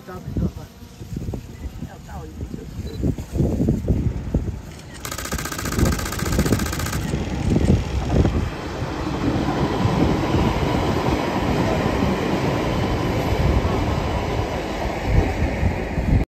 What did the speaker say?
招每个饭，要倒鱼就是。